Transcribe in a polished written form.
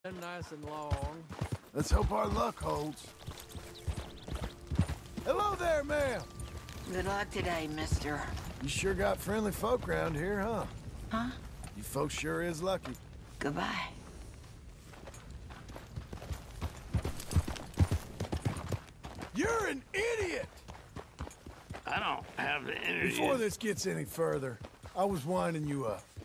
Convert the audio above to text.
nice and long. Let's hope our luck holds. Hello there, ma'am. Good luck today, mister. You sure got friendly folk around here, huh? Huh? You folks sure is lucky. Goodbye. You're an idiot! I don't have the energy. Before this gets any further, I was winding you up.